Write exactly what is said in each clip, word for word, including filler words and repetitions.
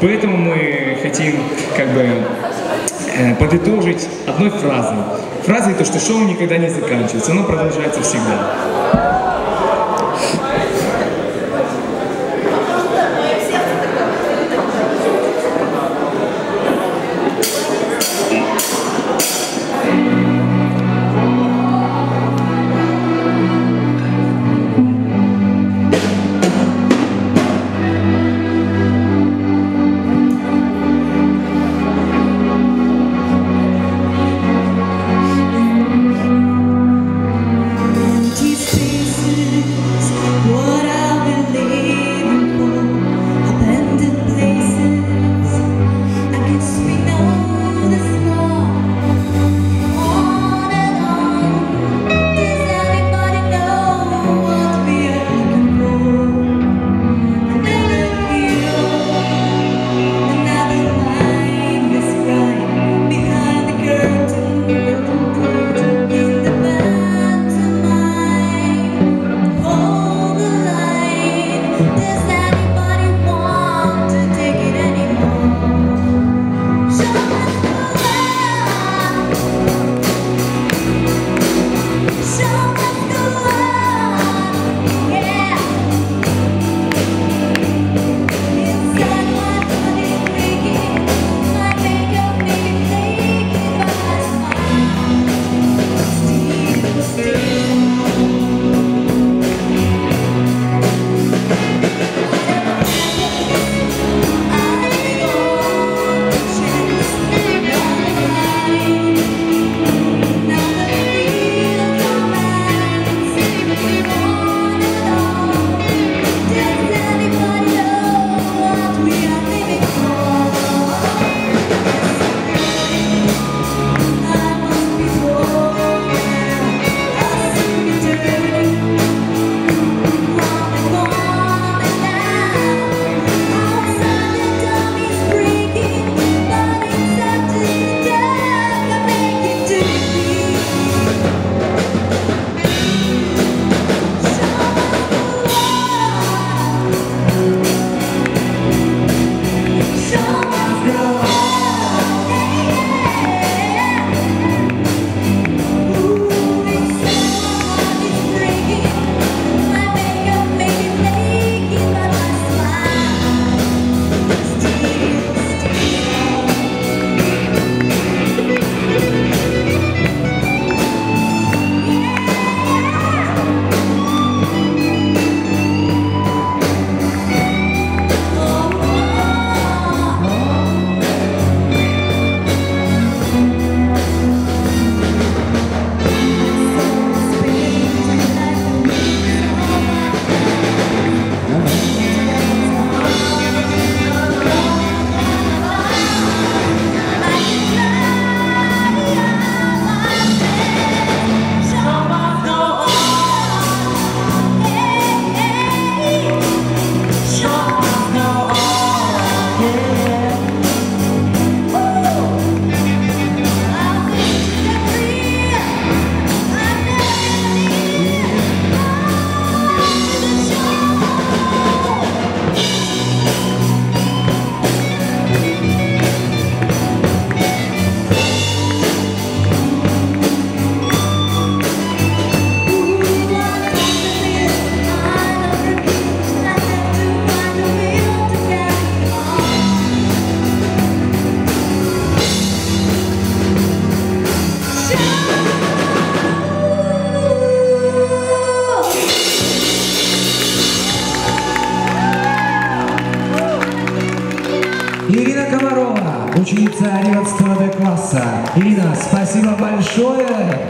Поэтому мы хотим как бы э, подытожить одной фразой. Фразой то, что шоу никогда не заканчивается, оно продолжается всегда. Ирина Комарова, ученица одиннадцатого Д класса. Ирина, спасибо большое.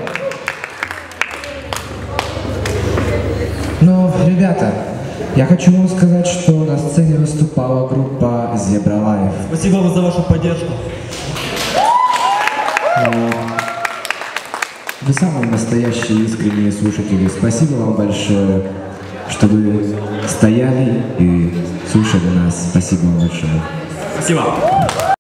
Ну, ребята, я хочу вам сказать, что на сцене выступала группа Zebra Life. Спасибо вам за вашу поддержку. Вы самые настоящие искренние слушатели. Спасибо вам большое, что вы стояли и слушали нас. Спасибо вам большое. Спасибо.